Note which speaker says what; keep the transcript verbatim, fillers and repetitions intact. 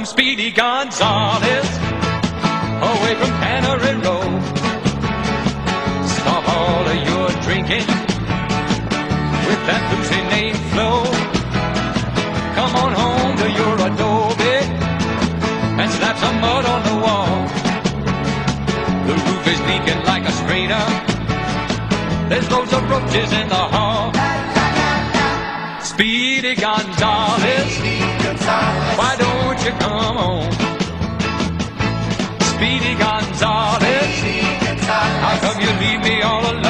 Speaker 1: Speedy Gonzales, away from Cannery Row. Stop all of your drinking with that Lucy name flow. Come on home to your adobe and slap some mud on the wall. The roof is leaking like a strainer. There's loads of roaches in the hall. Speedy Gonzales, why don't you come on? Speedy Gonzales, how come you leave me all alone?